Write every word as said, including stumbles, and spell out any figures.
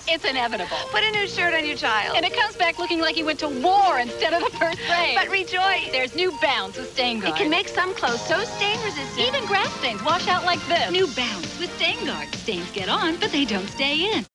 It's inevitable. Put a new shirt on your child. And it comes back looking like he went to war instead of the first grade. But rejoice. There's new Bounce with StainGard. It can make some clothes so stain resistant. Even grass stains wash out like this. New Bounce with StainGard. Stains get on, but they don't stay in.